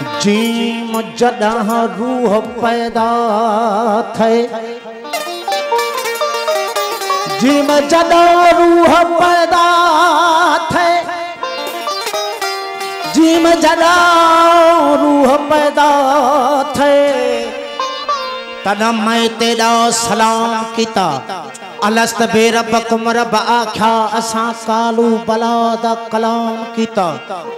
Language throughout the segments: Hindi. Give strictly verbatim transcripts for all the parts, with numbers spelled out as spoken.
जीम जॾहिं रूह पैदा थे, जीम जॾहिं रूह पैदा थे, जीम जॾहिं रूह पैदा थे, तॾहिं मैं तेरा सलाम किता। अलस्त बे रब्बकुम रब आख्या असां कालू बला दा कलाम किता।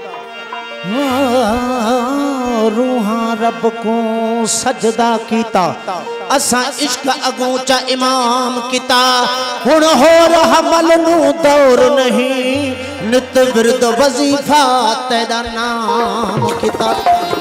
रूहां रब को सजदा कीता, असा इश्क अगूचा इमाम किता। हुण होर हमल नू दौर नहीं, नित विरद वजीफा तेरा नाम किता।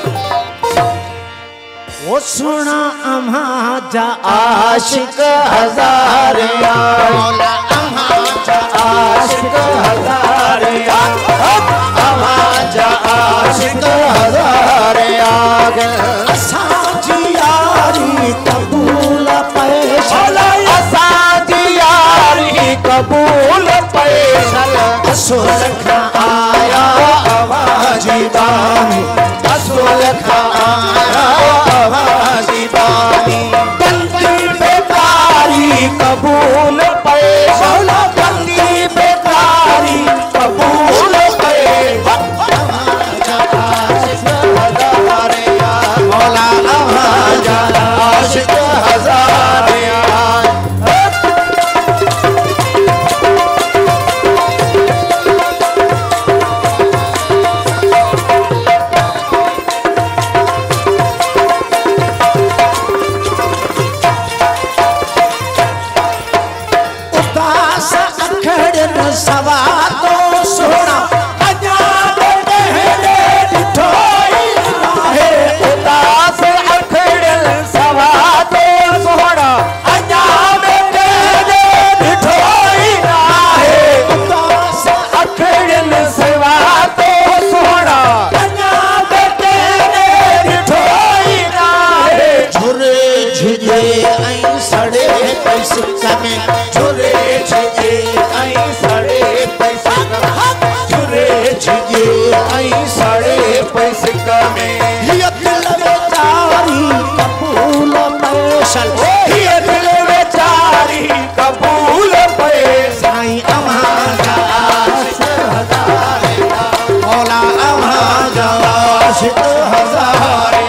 वो सुना अम्हा जा आशिक हजारिया, मौला अम्हा जा आशिक हजारिया, अम्हा जा आशिक हजारिया। असा जी यारी कबूल पैसल, असा जी यारी कबूल पैसल। असुल खा आया आवाजी बानी, असुल खा आया आवाजी बानी। बंदी बेकारी कबूल पैसल, बंदी बेकारी कबूल पैसल। मौला आवाज आशिक हजारिया। सवा तो सोना अजाब बहरे दिठोई है, उदास अखड़ल सवा तो सोना अजाब बहरे दिठोई है, उदास अखड़ल सवा तो सोना अजाब बहरे दिठोई है। झुरे झिजे ऐं सड़े पैसे कमे, झुरे झिजे ऐं सड़े पैसे कमे, झुरे झिजे ऐं सड़े पैसे कमे। हिय दिल बेचारी कबूल पैसल, हिय दिल बेचारी कबूल पैसल। अम्हा जा आशिक हजारिया, मौला अम्हा जा आशिक हजारिया।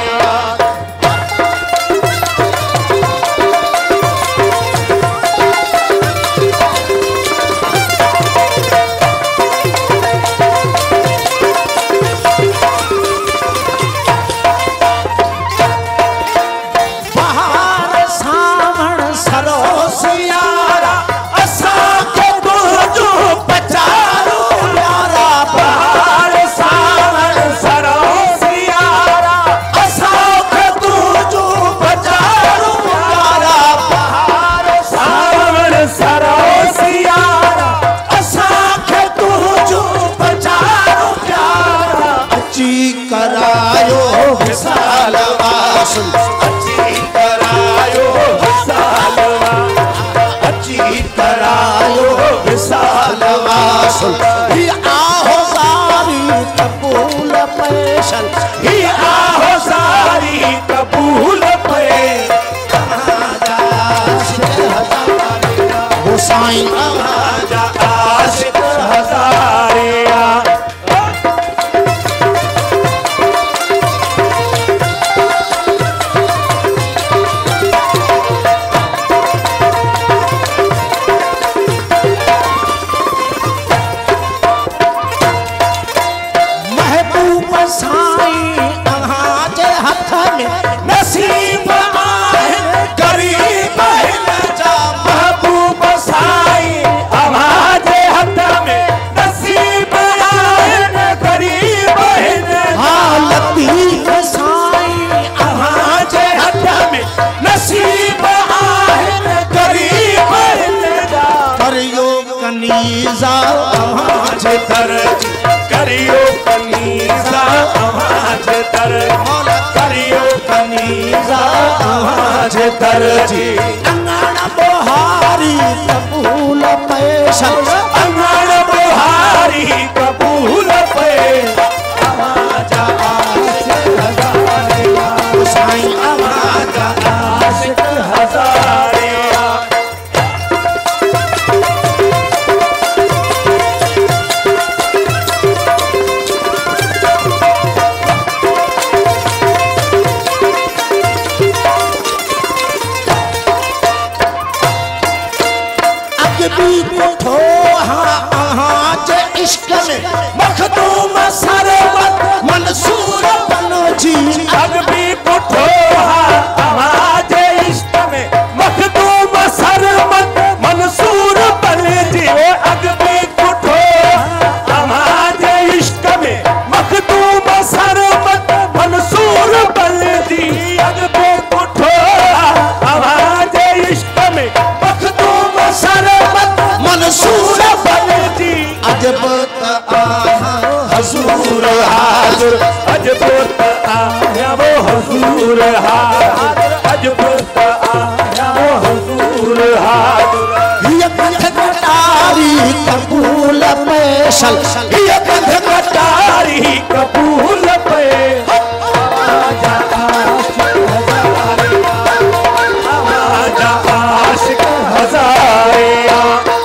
करायो विशाल वासल, अच्छी करायो विशाल वासल, अच्छी करायो विशाल वासल। ही आहो सारी कबूल पैसल, ही आहो सारी कबूल पैसल। हुसैन आजा आशिक हजारिया। नसीब आए गरीब जा महबूब साई, आवाज हथ में नसीब आए गरीब। हाँ लतीफ साई आवाज हथ में नसीब आए गरीब। करियो कनीज़ा आवाज दर्ज, करियो कनीज़ा आवाज दर्ज, करियो कनीज़ा आवाज दर्जी। अंगण बुहारी कबूल पैसल, अंगण बुहारी कबूल पैसल। आवाज आशिक हजारिया। हजूर हाजिर अजबुत आया वो हजूर हाजिर अजबुत आया वो हजूर हाजिर ये कंध कटारी कबूल पैसल ये कंध कटारी कबूल पे आजा आशिक हजारिया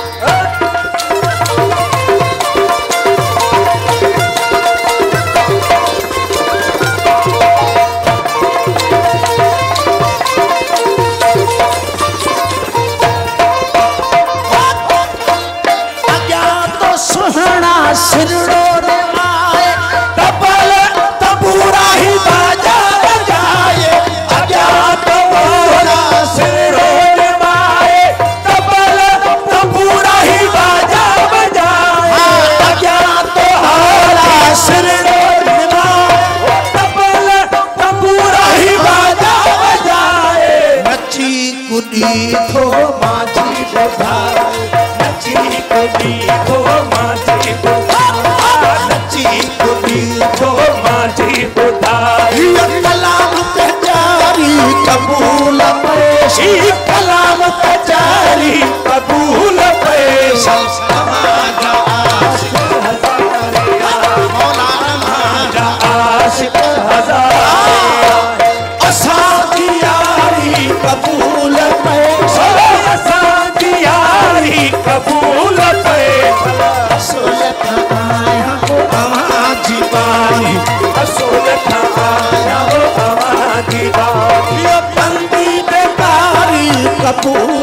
सिरड़ो रे आए तबल तबूरा ही बाजा बजाए अज्ञात बोला सिरड़ो रे आए तबल तबूरा ही बाजा बजाए अज्ञात बोला सिरड़ो रे आए तबल तबूरा ही बाजा बजाए नची कुदी थो माझी बधाए नची कुदी थो माझी नची कुदी थो माझी बुधाई कलाम कचारी कबूल पैसी कलाम कचारी कबूल पैसा हमारा आशिक हजारिया मौलाना हमारा आशिक हजारिया असा की यारी कबूल पैसा असा की यारी कबूल पैसा सोलत आया वो आजी बानी असोलत आया वो आवाज़ी बानी ये बंदी बेकारी कबूल